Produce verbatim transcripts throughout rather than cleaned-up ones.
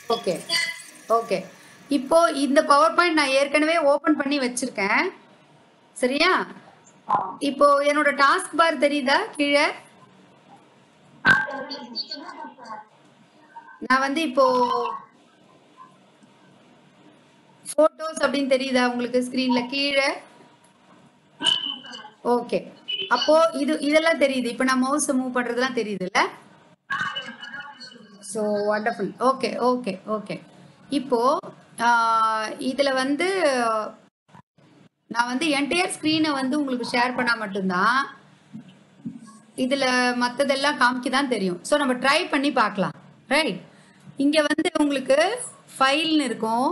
Okay okay. இப்போ இந்த power point நான் ஏற்கனவே ஓபன் பண்ணி வச்சிருக்கேன். சரியா? இப்போ என்னோட டாஸ்க் பார் தெரியுதா கீழே? நான் வந்து இப்போ போட்டோஸ் அப்படின்னு தெரியுதா உங்களுக்கு ஸ்கிரீன்ல கீழே? ஓகே. அப்போ இது இதெல்லாம் தெரியுது. இப்போ நான் மவுஸ் மூவ் பண்றதெல்லாம் தெரியுதுல்ல? So wonderful. Okay okay okay. இப்போ ஆஹ், இதுல வந்து நான் வந்து என்டையர் ஸ்க்ரீனை வந்து உங்களுக்கு ஷேர் பண்ணா மட்டும்தான் இதுல மத்ததெல்லாம் காமிக்க தான் தெரியும். ஸோ நம்ம ட்ரை பண்ணி பார்க்கலாம். ரைட். இங்க வந்து உங்களுக்கு ஃபைல்னு இருக்கும்.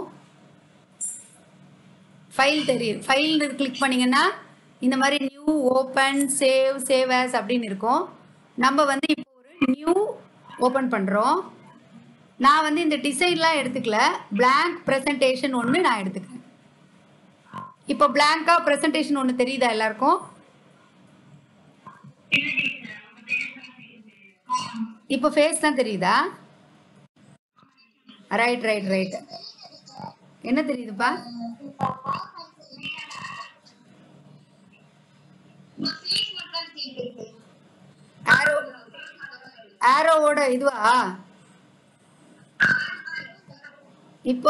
ஃபைல் தெரியும். ஃபைல் கிளிக் பண்ணீங்கன்னா இந்த மாதிரி new open save save as அப்படின்னு இருக்கும். நம்ம வந்து இப்போ ஒரு நியூ ஓப்பன் பண்றோம். நான் வந்து இந்த டிசைன்லாம் எடுத்துக்கல. பிளாங்க் பிரசன்டேஷன் ஒன்று நான் எடுத்துக்கிறேன். இப்போ பிளாங்கா பிரசன்டேஷன் ஒன்று தெரியுதா எல்லாருக்கும்? இப்போ ஃபேஸ் தான் தெரியுதா? Right right right. என்ன தெரியுதுப்பா? ஆரோ ஆரோவோட இதுவா? இப்போ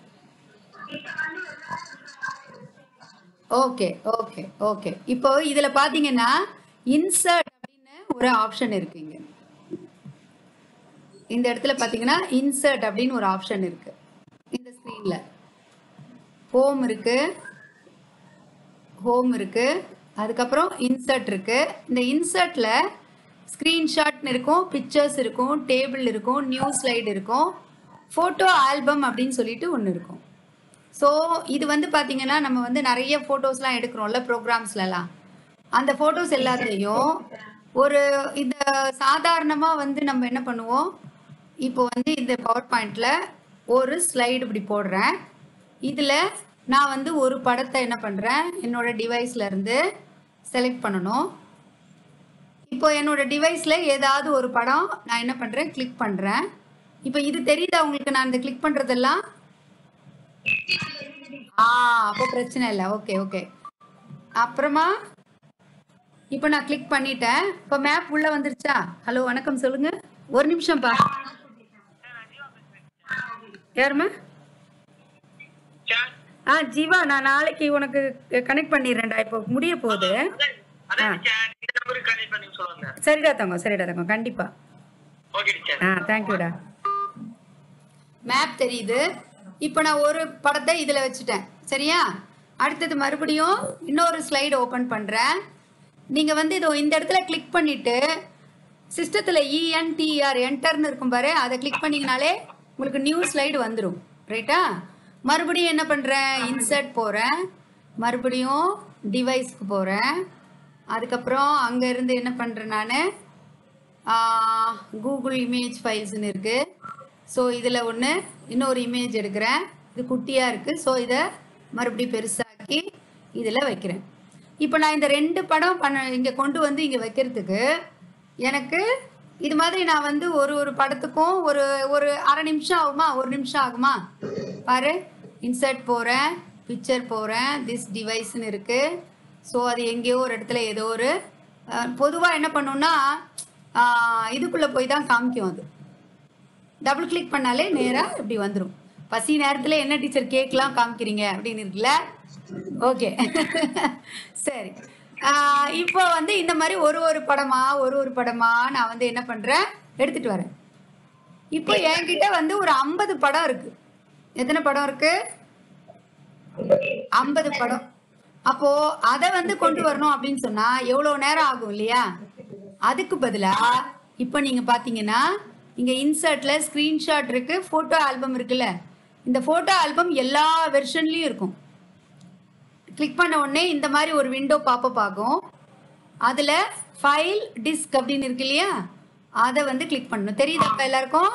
ஓகே ஓகே ஓகே. இப்போ இதுல பாத்தீங்கன்னா இன்சர்ட் அப்படின்னு ஒரு ஆப்ஷன் இருக்கு. இங்க இந்த இடத்துல பாத்தீங்கன்னா இன்சர்ட் அப்படின்னு ஒரு ஆப்ஷன் இருக்கு. இந்த ஸ்கிரீன்ல ஹோம் இருக்கு, ஹோம் இருக்கு, அதுக்கப்புறம் இன்சர்ட் இருக்கு. இந்த இன்சர்ட்ல ஸ்கிரீன்ஷாட்னு இருக்கும், பிக்சர்ஸ் இருக்கும், டேபிள் இருக்கும், நியூ ஸ்லைடு இருக்கும், ஃபோட்டோ ஆல்பம் அப்படின்னு சொல்லிட்டு ஒன்று இருக்கும். ஸோ இது வந்து பார்த்தீங்கன்னா நம்ம வந்து நிறைய ஃபோட்டோஸ்லாம் எடுக்கிறோம்ல ப்ரோக்ராம்ஸ்லலாம். அந்த ஃபோட்டோஸ் எல்லாத்தையும் ஒரு இந்த சாதாரணமாக வந்து நம்ம என்ன பண்ணுவோம், இப்போ வந்து இந்த பவர் பாயிண்டில் ஒரு ஸ்லைடு இப்படி போடுறேன். இதில் நான் வந்து ஒரு படத்தை என்ன பண்ணுறேன், என்னோட டிவைஸ்ல இருந்து செலக்ட் பண்ணணும். இப்போ என்னோட டிவைஸில் ஏதாவது ஒரு படம் நான் என்ன பண்ணுறேன், கிளிக் பண்ணுறேன். இப்போ இது தெரியுதா உங்களுக்கு? நான் இந்த கிளிக் பண்ணுறதெல்லாம் ஆ அப்போ பிரச்சனை இல்லை. Okay okay. அப்புறமா இப்போ நான் கிளிக் பண்ணிட்டேன். இப்போ மேப் உள்ள வந்துருச்சா? ஹலோ வணக்கம் சொல்லுங்க. ஒரு நிமிஷம்ப்பா. யாருமா? ஆ ஜீவா, நான் நாளைக்கு உனக்கு கனெக்ட் பண்ணிடுறேன்டா. இப்போ முடிய போகுது. ஆ சரிடா தங்கம், சரிடா தங்கம், கண்டிப்பா. ஆ தேங்க்யூடா. மேப் தெரியுது. இப்போ நான் ஒரு படத்தை இதில் வச்சுட்டேன். சரியா? அடுத்தது மறுபடியும் இன்னொரு ஸ்லைடு ஓப்பன் பண்ணுறேன். நீங்கள் வந்து இதோ இந்த இடத்துல கிளிக் பண்ணிவிட்டு சிஸ்டத்தில் இஎன்டிஆர் என்டர்னு இருக்கும் பாரு, அதை கிளிக் பண்ணிங்கனாலே உங்களுக்கு நியூ ஸ்லைடு வந்துடும். ரைட்டா? மறுபடியும் என்ன பண்ணுறேன், இன்சர்ட் போகிறேன், மறுபடியும் டிவைஸ்க்கு போகிறேன். அதுக்கப்புறம் அங்கேருந்து என்ன பண்ணுறேன், நான் கூகுள் இமேஜ் ஃபைல்ஸ்னு இருக்குது. ஸோ இதில் ஒன்று இன்னொரு இமேஜ் எடுக்கிறேன். இது குட்டியாக இருக்குது. ஸோ இதை மறுபடியும் பெருசாக்கி இதில் வைக்கிறேன். இப்போ நான் இந்த ரெண்டு படம் பண்ண இங்கே கொண்டு வந்து இங்கே வைக்கிறதுக்கு எனக்கு இது மாதிரி நான் வந்து ஒரு ஒரு படத்துக்கும் ஒரு ஒரு அரை நிமிஷம் ஆகுமா, ஒரு நிமிஷம் ஆகுமா பாரு. இன்சர்ட் போகிறேன், பிக்சர் போகிறேன், திஸ் டிவைஸ்ன்னு இருக்குது. ஸோ அது எங்கேயோ ஒரு இடத்துல ஏதோ ஒரு பொதுவாக என்ன பண்ணுன்னா இதுக்குள்ளே போய் தான் காமிக்கும். அது டபுள் கிளிக் பண்ணாலே நேராக இப்படி வந்துடும். பசி நேரத்தில் என்ன டீச்சர் கேட்கலாம் காமிக்கிறீங்க அப்படின்னு இருக்குல்ல? ஓகே சரி. இப்போ வந்து இந்த மாதிரி ஒரு ஒரு படமா ஒரு ஒரு படமா நான் வந்து என்ன பண்ணுறேன், எடுத்துகிட்டு வரேன். இப்போ என்கிட்ட வந்து ஒரு ஐம்பது படம் இருக்கு. எத்தனை படம் இருக்கு? ஐம்பது படம். அப்போ அதை வந்து கொண்டு வரணும் அப்படின்னு சொன்னா எவ்வளவு நேரம் ஆகும் இல்லையா? அதுக்கு பதிலா இப்போ நீங்க பாத்தீங்கன்னா இங்க இன்சர்ட்ல ஸ்கிரீன்ஷாட் இருக்கு, போட்டோ ஆல்பம் இருக்குல்ல. இந்த போட்டோ ஆல்பம் எல்லா வெர்ஷன்லயும் இருக்கும். கிளிக் பண்ண உடனே இந்த மாதிரி ஒரு விண்டோ பாப்பப் ஆகும். அதுல ஃபைல் டிஸ்க் அப்படின்னு இருக்கு இல்லையா, அதை வந்து கிளிக் பண்ணணும். தெரியுதா எல்லாருக்கும்?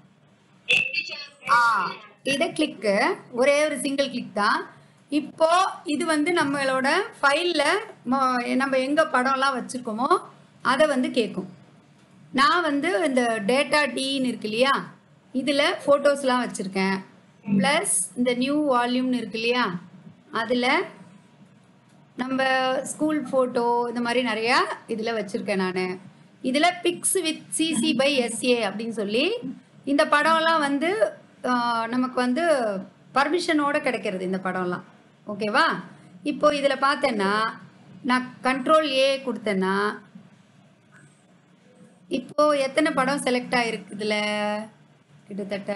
ஆ இதை கிளிக்கு, ஒரே ஒரு சிங்கிள் கிளிக் தான். இப்போ இது வந்து நம்மளோட ஃபைல்ல நம்ம எங்க படம்லாம் வச்சிருக்கோமோ அதை வந்து கேட்கும். நான் வந்து இந்த டேட்டா டீன்னு இருக்கு இல்லையா, இதில் ஃபோட்டோஸ்லாம் வச்சுருக்கேன். ப்ளஸ் இந்த நியூ வால்யூம்னு இருக்கு இல்லையா, அதில் நம்ம ஸ்கூல் ஃபோட்டோ இந்த மாதிரி நிறையா இதில் வச்சுருக்கேன் நான். இதில் pics with CC by SA அப்படின்னு சொல்லி இந்த படம்லாம் வந்து நமக்கு வந்து பர்மிஷனோடு கிடைக்கிறது இந்த படம்லாம். ஓகேவா? இப்போ இதில் பார்த்தேன்னா நான் கண்ட்ரோல் ஏ கொடுத்தேன்னா இப்போ எத்தனை படம் செலக்ட் ஆகிருக்கு? இதில் கிட்டத்தட்ட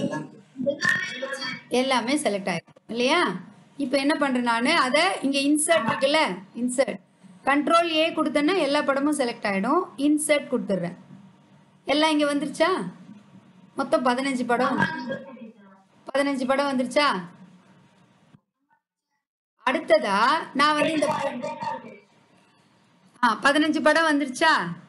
எல்லாமே செலக்ட் ஆகிருக்கு இல்லையா? இப்போ என்ன பண்ணுறேன் நான், அதை இங்கே இன்சர்ட் இருக்குல்ல, இன்சர்ட் கண்ட்ரோல் ஏ கொடுத்தேன்னா எல்லா படமும் செலக்ட் ஆகிடும். இன்சர்ட் கொடுத்துட்றேன். எல்லாம் இங்கே வந்துருச்சா? மொத்தம் பதினஞ்சு படம் பதினஞ்சு படம் வந்துருச்சா? அடுத்ததா நான் வந்து இந்த ஆ பதினஞ்சு படம் வந்துருச்சா?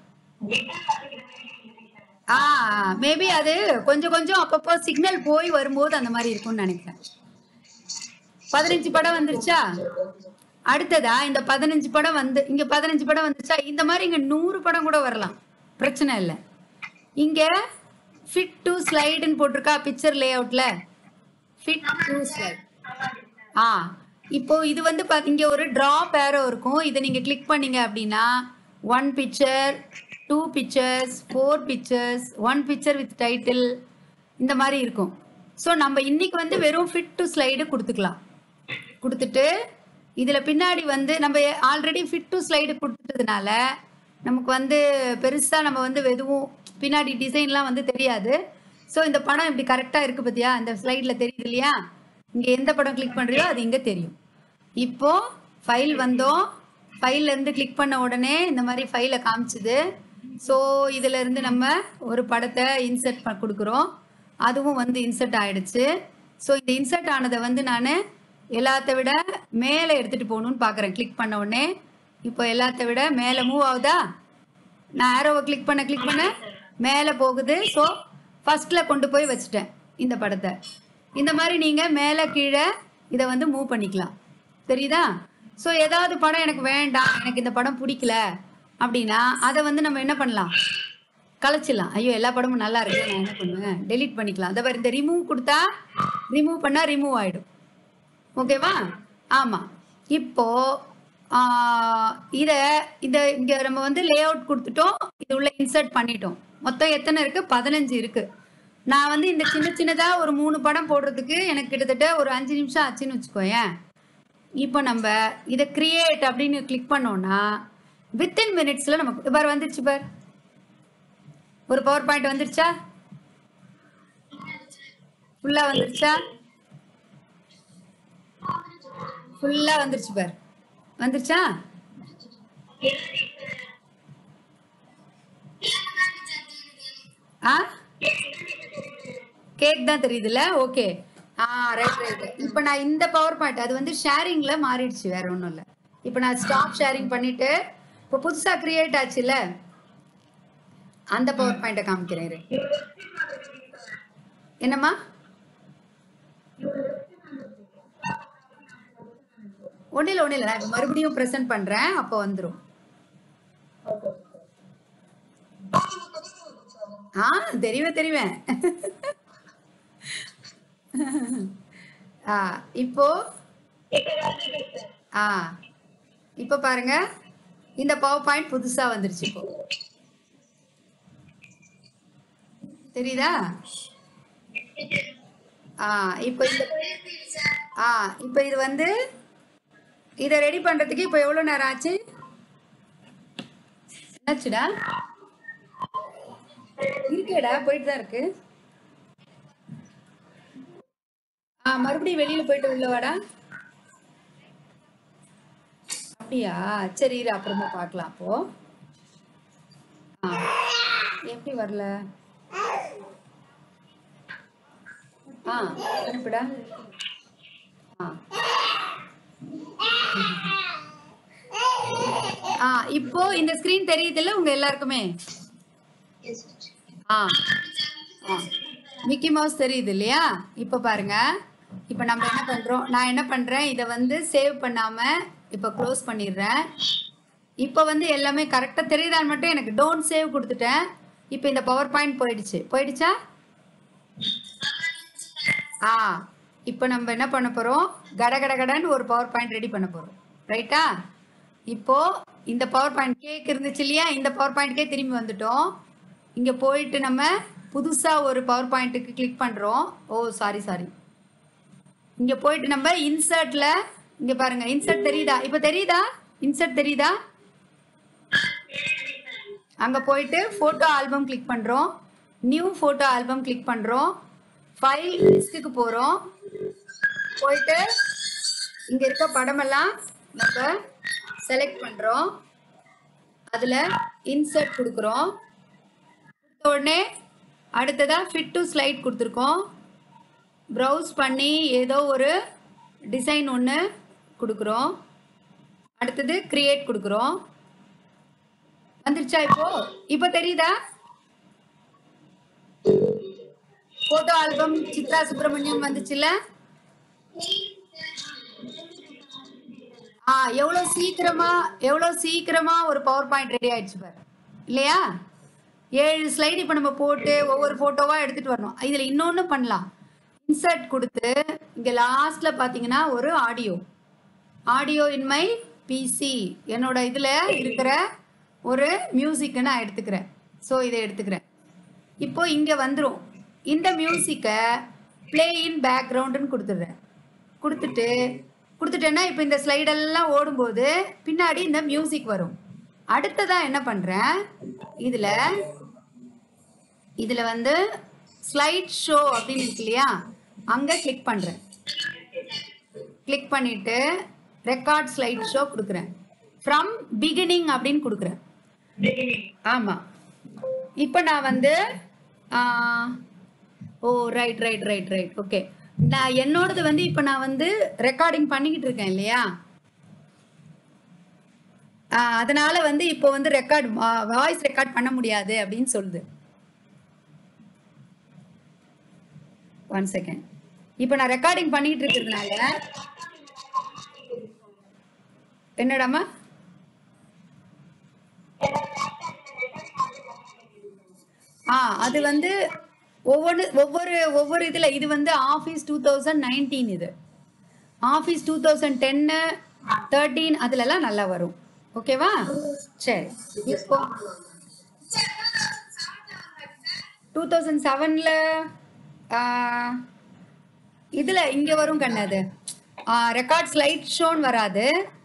ஆ மேபி அது கொஞ்சம் கொஞ்சம் அப்பப்போ சிக்னல் போய் வரும்போது அந்த மாதிரி இருக்கும்னு நினைக்கிறேன். பதினஞ்சு படம் வந்துருச்சா? அடுத்ததா இந்த பதினஞ்சு படம் வந்து இங்க பதினஞ்சு படம் வந்துருச்சா? இந்த மாதிரி இங்க நூறு படம் கூட வரலாம், பிரச்சனை இல்லை. இங்க ஃபிட் டு ஸ்லைடுன்னு போட்டிருக்கா பிக்சர் லே அவுட்ல, ஃபிட் டு ஸ்லைட். ஆ இப்போ இது வந்து இங்க ஒரு டிராப் ஏரோ இருக்கும். இதை நீங்க கிளிக் பண்ணீங்க அப்படின்னா one picture, two pictures, four pictures, one picture with title இந்த மாதிரி இருக்கும். ஸோ நம்ம இன்னைக்கு வந்து வெறும் ஃபிட் டு ஸ்லைடு கொடுத்துக்கலாம். கொடுத்துட்டு இதில் பின்னாடி வந்து நம்ம ஆல்ரெடி ஃபிட் டு ஸ்லைடு கொடுத்துட்டதுனால நமக்கு வந்து பெருசாக நம்ம வந்து எதுவும் பின்னாடி டிசைன்லாம் வந்து தெரியாது. ஸோ இந்த படம் இப்படி கரெக்டாக இருக்குது பார்த்தியா, இந்த ஸ்லைடில் தெரியுது இல்லையா? இங்கே எந்த படம் கிளிக் பண்ணுறியோ அது இங்கே தெரியும். இப்போது ஃபைல் வந்தோம், ஃபைல்லேருந்து கிளிக் பண்ண உடனே இந்த மாதிரி ஃபைலை காமிச்சுது. ஸோ இதிலேருந்து நம்ம ஒரு படத்தை இன்சர்ட் ப கொடுக்குறோம். அதுவும் வந்து இன்சர்ட் ஆகிடுச்சு. ஸோ இந்த இன்சர்ட் ஆனதை வந்து நான் எல்லாத்த விட மேலே எடுத்துகிட்டு போகணுன்னு பார்க்குறேன். கிளிக் பண்ண உடனே இப்போ எல்லாத்த விட மேலே மூவ் ஆகுதா? நான் ஆரோவை கிளிக் பண்ண கிளிக் பண்ண மேலே போகுது. ஸோ ஃபஸ்ட்டில் கொண்டு போய் வச்சுட்டேன் இந்த படத்தை. இந்த மாதிரி நீங்கள் மேலே கீழே இதை வந்து மூவ் பண்ணிக்கலாம். தெரியுதா? ஸோ ஏதாவது படம் எனக்கு வேண்டாம், எனக்கு இந்த படம் பிடிக்கல அப்படின்னா அதை வந்து நம்ம என்ன பண்ணலாம், கலைச்சிடலாம். ஐயோ எல்லா படமும் நல்லா இருக்கு, நான் என்ன பண்ணுவேன், டெலீட் பண்ணிக்கலாம். அதை இந்த ரிமூவ் கொடுத்தா ரிமூவ் பண்ணால் ரிமூவ் ஆகிடும். ஓகேவா? ஆமாம். இப்போது இதை இந்த இங்கே நம்ம வந்து லே அவுட் கொடுத்துட்டோம், இது உள்ள இன்சர்ட் பண்ணிட்டோம். மொத்தம் எத்தனை இருக்குது? பதினஞ்சு இருக்குது. நான் வந்து இந்த சின்ன சின்னதாக ஒரு மூணு படம் போடுறதுக்கு எனக்கு கிட்டத்தட்ட ஒரு அஞ்சு நிமிஷம் ஆச்சுன்னு வச்சுக்கோயேன். இப்போ நம்ம இதை கிரியேட் அப்படின்னு கிளிக் பண்ணோன்னா வித்தின் மினிட்ஸில் நமக்கு பார் வந்துருச்சு. பார் ஒரு பவர் பாயிண்ட் வந்துருச்சா? ஃபுல்லாக வந்துருச்சா? ஃபுல்லாக வந்துருச்சு. பார் வந்துருச்சா? ஆ கேக் தான் தெரியுதுல்ல? ஓகே. ஆ ரைட் ரைட். இப்போ நான் இந்த பவர் பாயிண்ட் அது வந்து ஷேரிங்கில் மாறிடுச்சு, வேற ஒன்றும் இல்லை. இப்போ நான் ஸ்டாப் ஷேரிங் பண்ணிவிட்டு இப்போ புதுசாக க்ரியேட் ஆச்சுல்ல, அந்த பவர் பாயிண்ட்டை காமிக்கிறேன். என்னம்மா? ஒன்றும் இல்லை ஒன்றும் இல்லை, நான் மறுபடியும் ப்ரெசென்ட் பண்ணுறேன், அப்போ வந்துடும். ஆ தெரிவேன் தெரிவேன். ஆ இப்போ ஆ இப்போ பாருங்க, இந்த பவர் பாயிண்ட் புதுசா வந்துருச்சு. இப்போ தெரியுதா? ஆ இப்போ இந்த ஆ இப்போ இது வந்து இதை ரெடி பண்றதுக்கு இப்போ எவ்வளோ நேரம் ஆச்சு? என்னாச்சுடா? இருக்கேடா, போயிட்டு தான் இருக்கு. ஆ மறுபடியும் வெளியில போயிட்டு உள்ள வாடா. அப்படியா? சரி இரு, அப்புறமா பார்க்கலாம். அப்போ எப்படி வரல? ஆ அனுப்புடா. ஆ ஆ இப்போ இந்த ஸ்கிரீன் தெரியுதுல்ல உங்க எல்லாருக்குமே? ஆ ஆ மிக்கி மவுஸ் தெரியுது இல்லையா? இப்போ பாருங்க, இப்போ நம்ம என்ன பண்றோம், நான் என்ன பண்றேன், இதை வந்து சேவ் பண்ணாம இப்போ க்ளோஸ் பண்ணிடுறேன். இப்போ வந்து எல்லாமே கரெக்டாக தெரியுதான்னு மட்டும் எனக்கு டோன்ட் சேவ் கொடுத்துட்டேன். இப்போ இந்த பவர் பாயிண்ட் போயிடுச்சு. போயிடுச்சா? ஆ இப்போ நம்ம என்ன பண்ண போகிறோம், கட கட கடன்னு ஒரு பவர் பாயிண்ட் ரெடி பண்ண போகிறோம். ரைட்டா? இப்போ இந்த பவர் பாயிண்ட் கேக் இருந்துச்சு இல்லையா, இந்த பவர் பாயிண்ட்கே திரும்பி வந்துட்டோம். இங்கே போயிட்டு நம்ம புதுசாக ஒரு பவர் பாயிண்ட்டுக்கு கிளிக் பண்ணுறோம். ஓ சாரி சாரி இங்கே போயிட்டு நம்ம இன்சர்ட்டில் இங்கே பாருங்கள், இன்சர்ட் தெரியுதா? இப்போ தெரியுதா? இன்சர்ட் தெரியுதா? அங்கே போயிட்டு ஃபோட்டோ ஆல்பம் கிளிக் பண்ணுறோம். நியூ ஃபோட்டோ ஆல்பம் கிளிக் பண்ணுறோம். ஃபைல் லிஸ்ட்டுக்கு போகிறோம். போயிட்டு இங்கே இருக்க படமெல்லாம் நம்ம செலக்ட் பண்ணுறோம். அதில் இன்சர்ட் கொடுக்குறோம். கொடுத்த உடனே அடுத்ததாக ஃபிட் டு ஸ்லைட் கொடுத்துருக்கோம். ப்ரௌஸ் பண்ணி ஏதோ ஒரு டிசைன் ஒன்று கொடுக்குறோம். அடுத்தது கிரியேட் கொடுக்குறோம். வந்துருச்சா? இப்போ இப்போ தெரியுதா? போட்டோ ஆல்பம் சித்ரா சுப்பிரமணியம் வந்துச்சுல்ல? ஆ எவ்வளோ சீக்கிரமா எவ்வளோ சீக்கிரமா ஒரு பவர் பாயிண்ட் ரெடி ஆயிடுச்சு பாரு இல்லையா? ஏழு ஸ்லைடு இப்போ நம்ம போட்டு ஒவ்வொரு ஃபோட்டோவாக எடுத்துகிட்டு வரணும். இதில் இன்னொன்று பண்ணலாம். இன்சர்ட் கொடுத்து இங்கே லாஸ்ட்டில் பார்த்தீங்கன்னா ஒரு audio audio in my PC என்னோட இதில் இருக்கிற ஒரு மியூசிக்கை நான் எடுத்துக்கிறேன். ஸோ இதை எடுத்துக்கிறேன். இப்போ இங்கே வந்துடும். இந்த மியூசிக்கை ப்ளே இன் பேக்ரவுண்டுன்னு கொடுத்துட்றேன். கொடுத்துட்டு கொடுத்துட்டேன்னா இப்போ இந்த ஸ்லைடெல்லாம் ஓடும்போது பின்னாடி இந்த மியூசிக் வரும். அடுத்ததாக என்ன பண்ணுறேன், இதில் இதில் வந்து ஸ்லைட் ஷோ அப்படின்னு இருக்கு இல்லையா, அங்கே கிளிக் பண்ணுறேன். கிளிக் பண்ணிவிட்டு ரெக்கார்ட் ஸ்லைட் ஷோ கொடுக்குறேன். ஃப்ரம் பிகினிங் அப்படின்னு கொடுக்குறேன். ஆமாம். இப்போ நான் வந்து ஓ right right right right okay. நான் என்னோடது வந்து இப்போ நான் வந்து ரெக்கார்டிங் பண்ணிக்கிட்டு இருக்கேன் இல்லையா, அதனால வந்து இப்போ வந்து ரெக்கார்ட் வாய்ஸ் ரெக்கார்ட் பண்ண முடியாது அப்படின்னு சொல்லுது. One second. இப்போ நான் ரெக்கார்டிங் பண்ணிக்கிட்டு இருக்கிறதுனால என்னடாமா ஆ அது வந்து ஒவ்வொரு ஒவ்வொரு ஒவ்வொரு இதில் இது வந்து ஆஃபீஸ் டூ தௌசண்ட் நைன்டீன் இது ஆஃபீஸ் டூ தௌசண்ட் டென்னு தேர்ட்டீன் அதுலலாம் நல்லா வரும். ஓகேவா? சரி. இப்போ டூ தௌசண்ட் செவனில் இதில் இங்கே வரும் கண்ணு. அது ரெக்கார்ட் ஸ்லைட் ஷோன்னு வராது.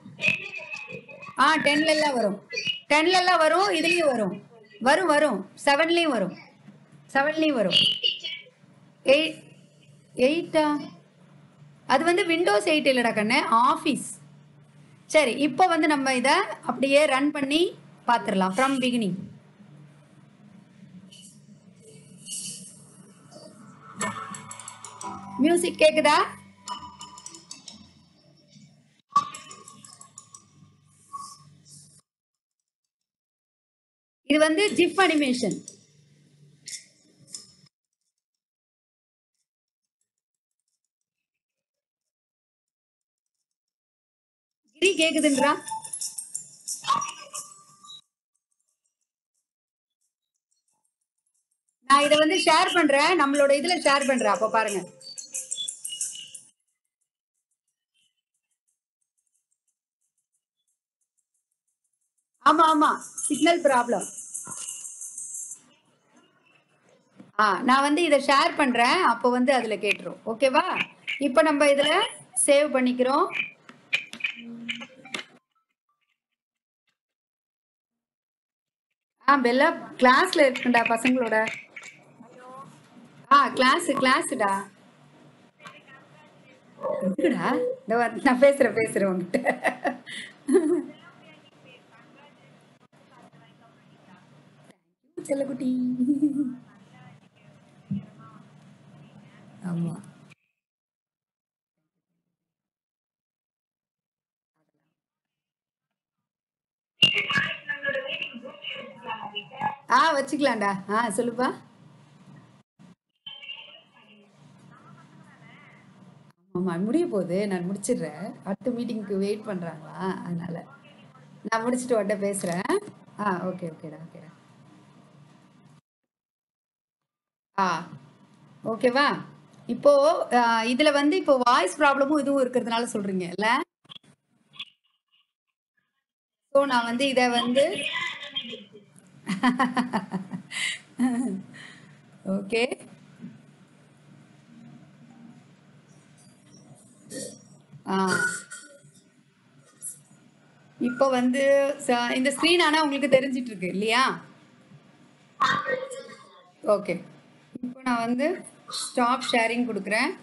ஆ டென்லலாம் வரும். டென்லலாம் வரும். இதுலேயும் வரும் வரும் வரும் செவன்லேயும் வரும். செவன்லேயும் வரும். எயிட் எயிட்டா அது வந்து விண்டோஸ் எயிட் இல்லைடா கண்ணு, ஆஃபீஸ். சரி, இப்போ வந்து நம்ம இதை அப்படியே ரன் பண்ணி பார்த்துடலாம். From beginning. மியூசிக் கேக்குதா? இது வந்து ஜிப் அனிமேஷன். கிரி கேக்குதுன்றா? நான் இதை வந்து ஷேர் பண்றேன், நம்மளோட இதுல ஷேர் பண்றேன். அப்ப பாருங்க. ஆமா ஆமா, சிக்னல் ப்ராப்ளம். ஆ நான் வந்து இதை ஷேர் பண்றேன், அப்போ வந்து அதுல கேட்டுரும். ஓகேவா? இப்போ நம்ம இதுல சேவ் பண்ணிக்கிறோம். ஆ பெல்லா கிளாஸ்ல இருக்குண்டா பசங்களோட. ஆ கிளாஸ் கிளாஸ்டா. இருக்குடா, நான் பேசுறேன் பேசுறேன் உங்ககிட்ட. செல்லக்குட்டி. ஆமா. ஆ வச்சுக்கலாம்டா. ஆ சொல்லுப்பா. ஆமா முடிய போகுது, நான் முடிச்சிடுறேன். அடுத்த மீட்டிங்க்கு வெயிட் பண்றாங்களா, அதனால நான் முடிச்சுட்டு உடனே பேசுறேன். ஆ ஓகே ஓகேடா ஓகேடா. ஆ ஓகேவா? இப்போ அஹ், இதுல வந்து இப்போ வாய்ஸ் ப்ராப்ளமும் இதுவும் இருக்கிறதுனால சொல்றீங்க இல்ல? ஸோ நான் வந்து இதை வந்து ஓகே. ஆ இப்போ வந்து ச- இந்த ஸ்க்ரீன் ஆனா உங்களுக்கு தெரிஞ்சிட்டு இருக்கு இல்லையா? ஓகே. இப்போ நான் வந்து ஸ்டாப் ஷேரிங் கொடுக்குறேன்.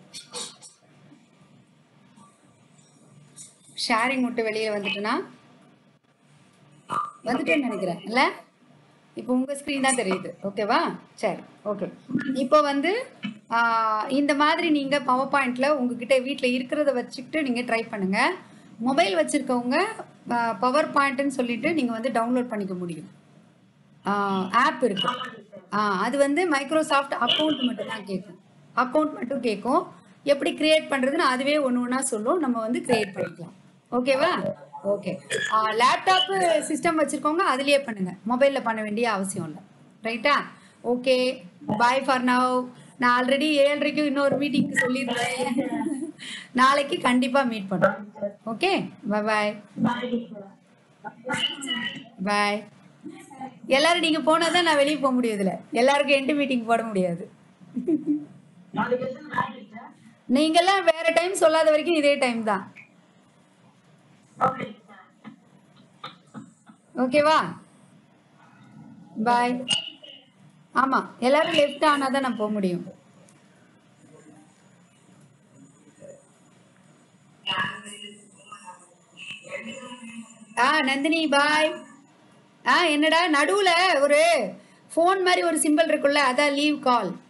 ஷேரிங் விட்டு வெளியே வந்துட்டுனா வந்துட்டேன்னு நினைக்கிறேன் இல்ல? இப்போ உங்க ஸ்க்ரீன் தான் தெரியுது. ஓகேவா? சரி. ஓகே. இப்போ வந்து ஆ, இந்த மாதிரி நீங்க பவர் பாயிண்ட்ல உங்ககிட்ட வீட்டில் இருக்கிறத வச்சுக்கிட்டு நீங்க ட்ரை பண்ணுங்க. மொபைல் வச்சிருக்கவங்க பவர் பாயிண்ட்னு சொல்லிட்டு நீங்க வந்து டவுன்லோட் பண்ணிக்க முடியும். ஆப் இருக்கு. ஆ அது வந்து மைக்ரோசாஃப்ட் அக்கவுண்ட் மட்டும் தான் கேட்கும். அக்கவுண்ட் மட்டும் கேட்கும். எப்படி கிரியேட் பண்றதுன்னு அதுவே ஒன்று ஒன்றா சொல்லும். நம்ம வந்து கிரியேட் பண்ணிக்கலாம். ஓகேவா? ஓகே. லேப்டாப் சிஸ்டம் வச்சிருக்கவங்க அதுலயே பண்ணுங்க. மொபைல்ல பண்ண வேண்டிய அவசியம் இல்லை. ரைட்டா? ஓகே. Bye for now. நான் ஆல்ரெடி ஏழரைக்கு இன்னொரு மீட்டிங்க்கு சொல்லியிருந்தேன். நாளைக்கு கண்டிப்பா மீட் பண்ணுவோம். ஓகே. Bye bye. பாய். எல்லாரும் நீங்க போனாதான் நான் வெளியே போக முடியும் இதுல. எல்லாருக்கும் எண்டு மீட்டிங் போட முடியாது. நீங்கெல்லாம் வேற டைம் சொல்லாத வரைக்கும் இதே டைம் தான். ஓகேவா? பாய். ஆமா, எல்லாரும் லெஃப்ட் ஆனாதான் நான் போக முடியும். ஆ நந்தினி பாய். ஆ என்னடா நடுவுல ஒரு ஃபோன் மாதிரி ஒரு சிம்பிள் இருக்குல்ல, அதான் லீவ் கால்.